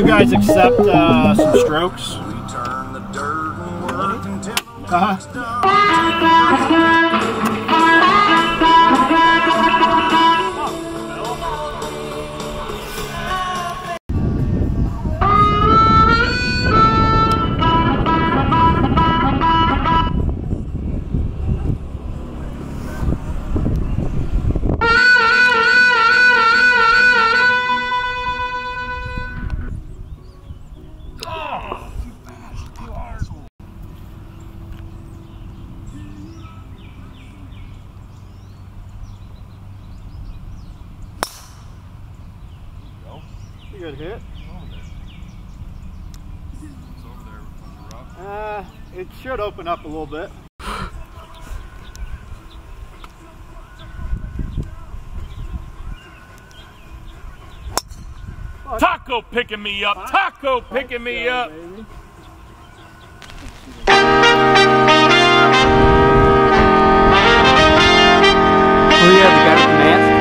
guys accept some strokes? Good hit. It's over there. It should open up a little bit. Taco picking me up. Taco picking me up. Baby. Oh yeah, the guy with the mask.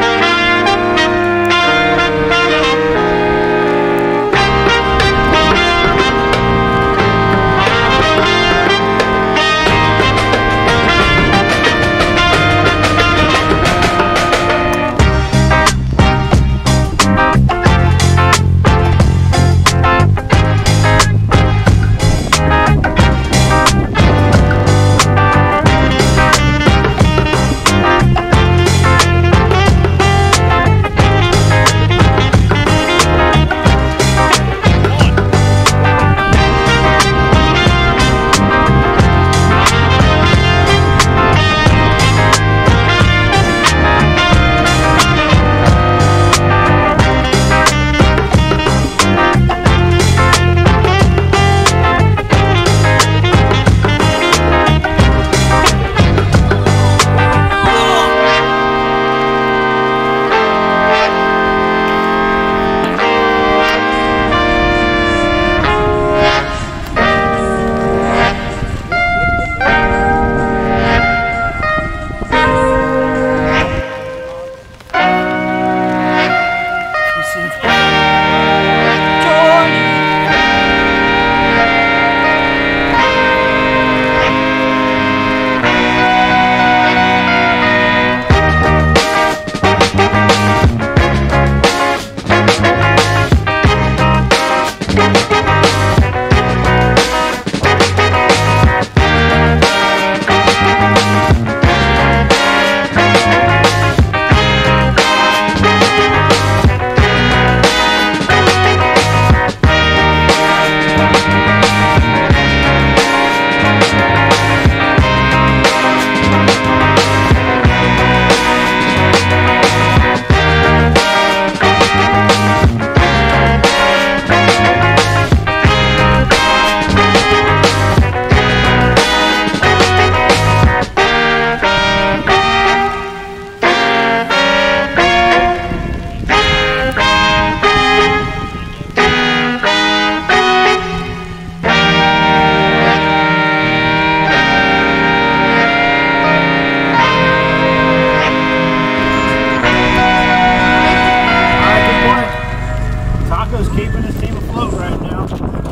Keeping his team afloat right now.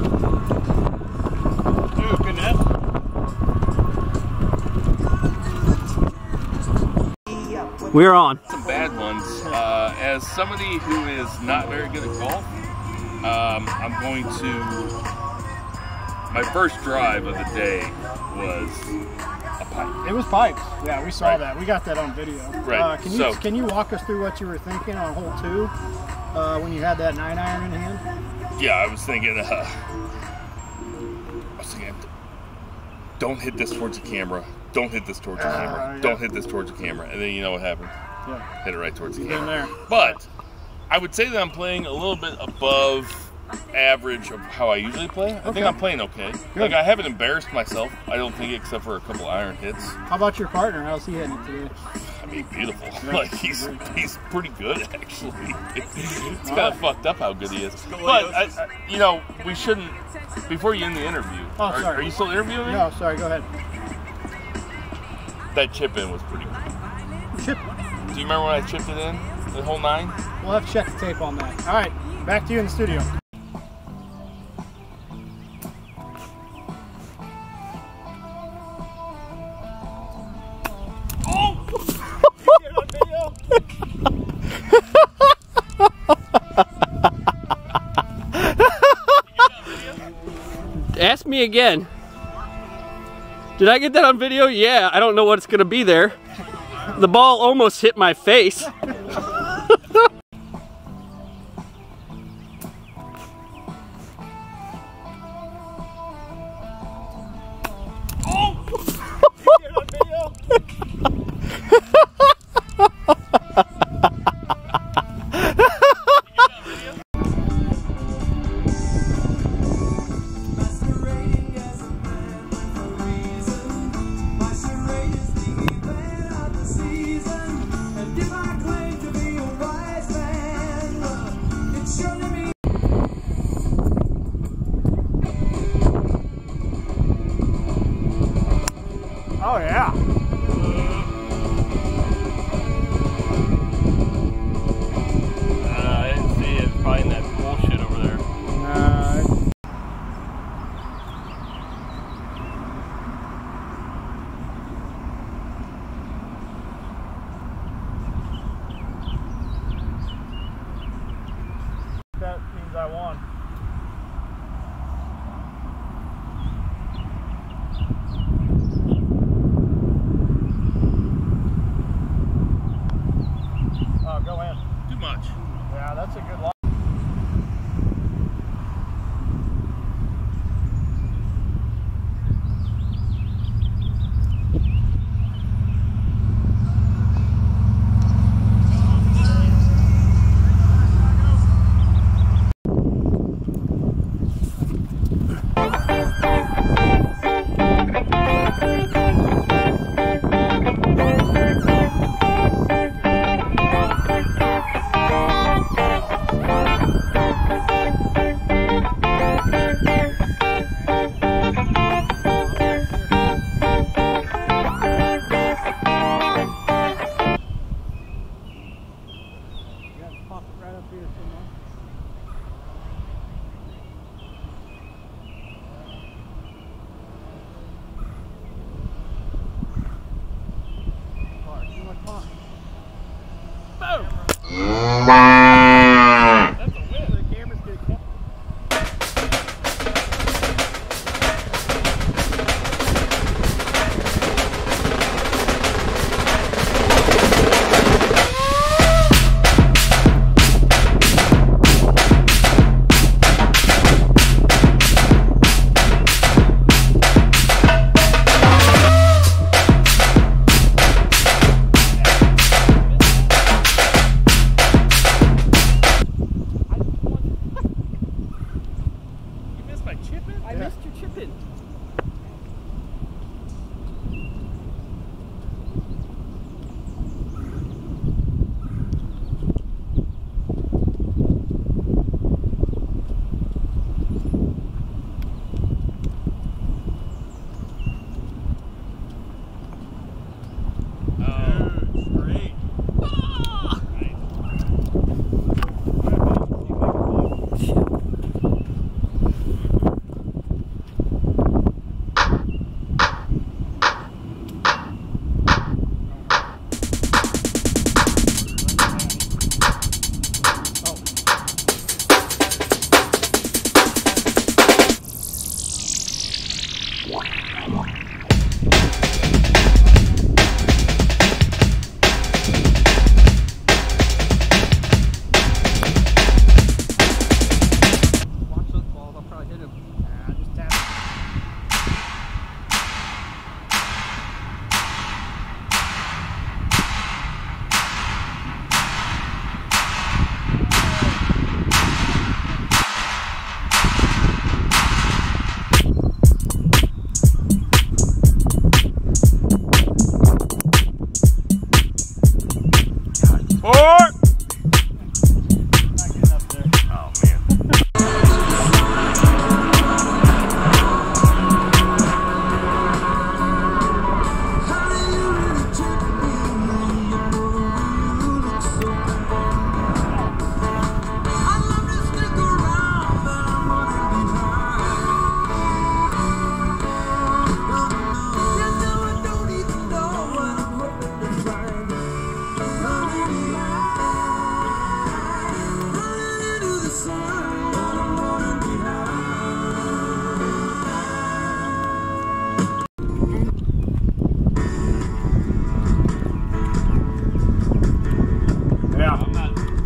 Dude, good net. We're on. Some bad ones. As somebody who is not very good at golf, I'm going to. My first drive of the day was a pipe. It was pipes. Yeah, we saw that. We got that on video. Right. Can you walk us through what you were thinking on hole 2 when you had that 9-iron in hand? Yeah, I was thinking. Don't hit this towards the camera. Don't hit this towards the camera. Yeah. Don't hit this towards the camera. And then you know what happened? Yeah. Hit it right towards the In camera. there. But I would say that I'm playing a little bit above average of how I usually play. I think I'm playing okay. Good. Like, I haven't embarrassed myself, I don't think, except for a couple iron hits. How about your partner? How's he hitting it today? I mean, beautiful. Like, he's pretty good, actually. It's kind of fucked up how good he is. But, you know, we shouldn't, before you end the interview. Oh, sorry. Are you still interviewing me? No, sorry, go ahead. That chip in was pretty good. Chip. Do you remember when I chipped it in? The whole 9? We'll have to check the tape on that. All right, back to you in the studio. me again. Did I get that on video? Yeah, I don't know what's gonna be there. The ball almost hit my face. Oh yeah. I didn't see it find that bullshit over there. That means I won. Oh, go in. Too much. Yeah, that's a good line.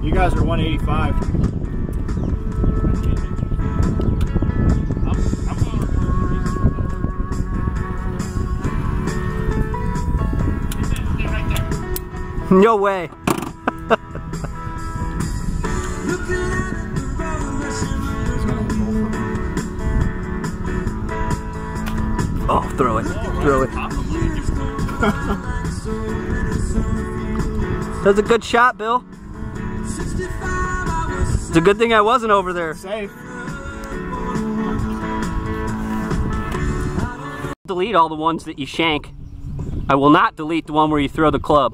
You guys are 185. No way. Oh, throw it. Throw it. That's a good shot, Bill. It's a good thing I wasn't over there. Safe. Delete all the ones that you shank. I will not delete the one where you throw the club.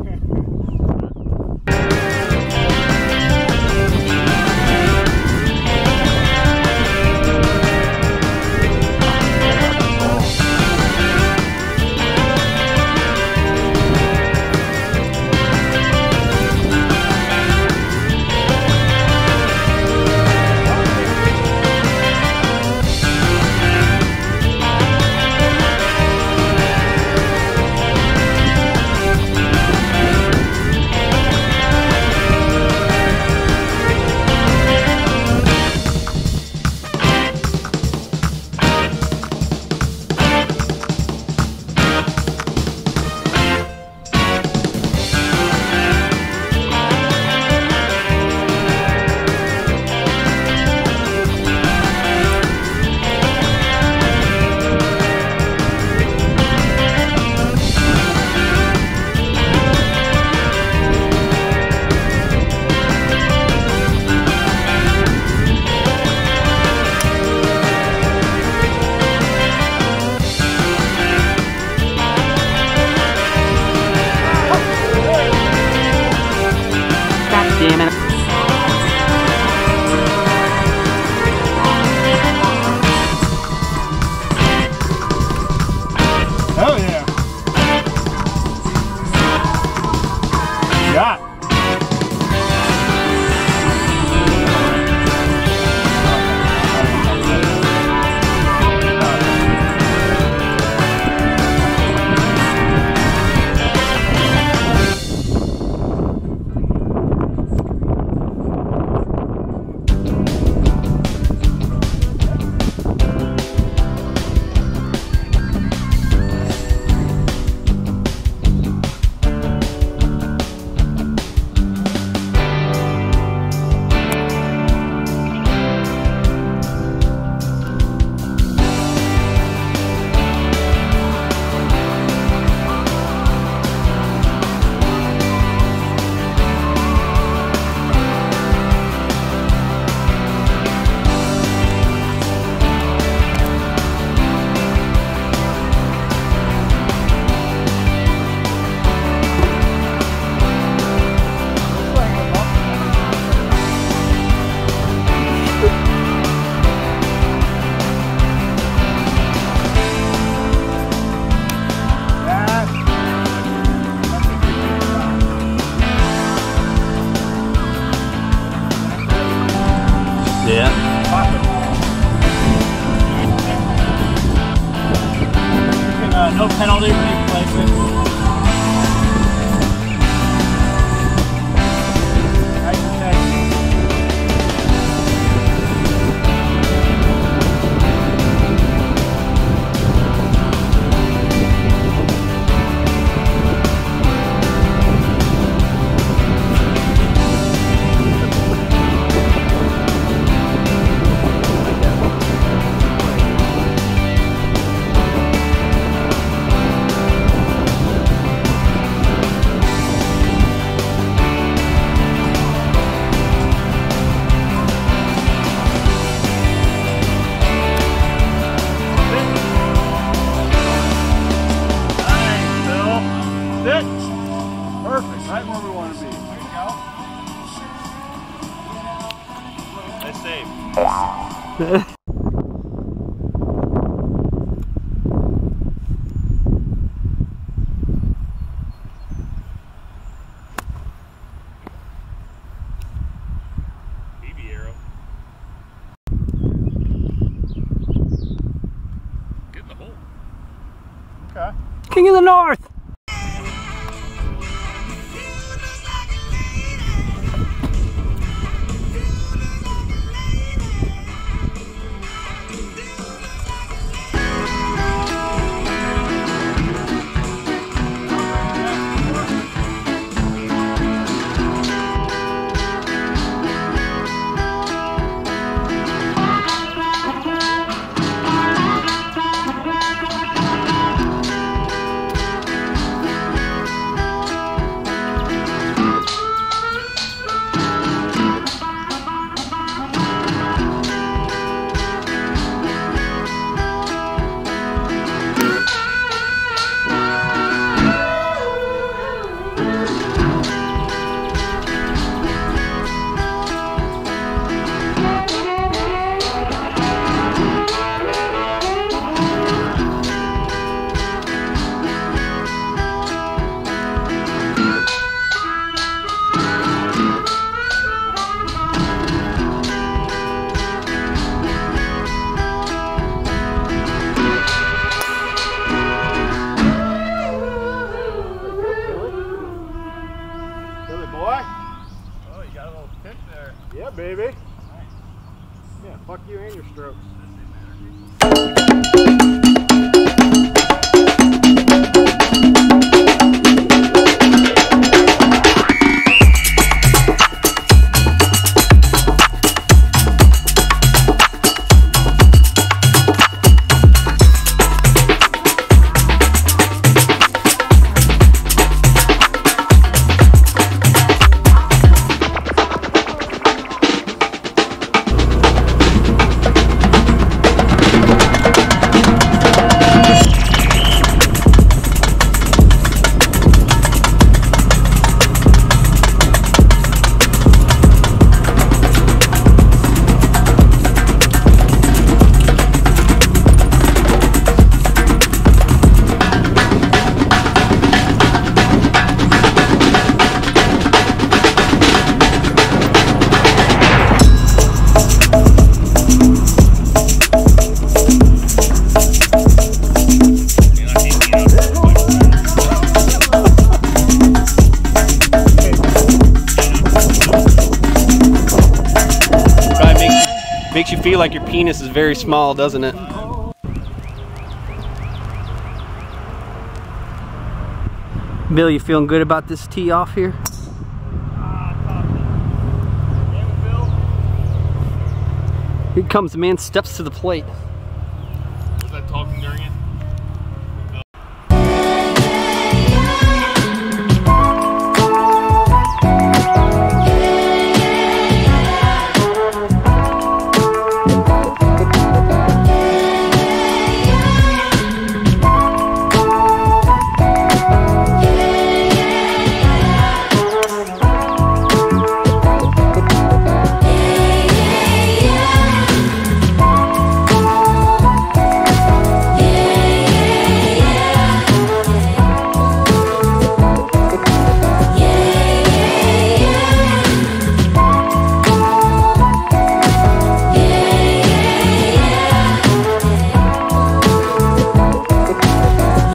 Damn it. Oh yeah. Shot. No penalty for any placement. Nice protection. Perfect, right where we want to be. There you go. Nice save. Baby arrow. Get in the hole. Okay. King of the North. pick there. Yeah, baby. Yeah, fuck you and your strokes. Makes you feel like your penis is very small, doesn't it? Bill, you feeling good about this tee off here? Here comes the man, steps to the plate. Was that talking during it?